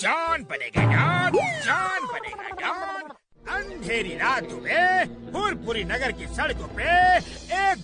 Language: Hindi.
जॉन बनेगा डॉन, जॉन बनेगा डॉन। अंधेरी रातों में हुरपुरी नगर की सड़कों पे एक